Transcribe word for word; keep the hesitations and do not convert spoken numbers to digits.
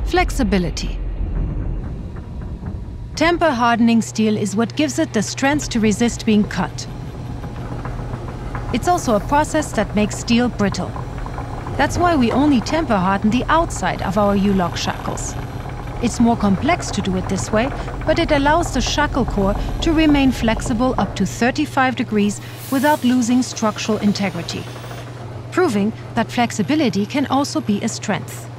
Flexibility. Temper hardening steel is what gives it the strength to resist being cut. It's also a process that makes steel brittle. That's why we only temper harden the outside of our U-lock shackles. It's more complex to do it this way, but it allows the shackle core to remain flexible up to thirty-five degrees without losing structural integrity, proving that flexibility can also be a strength.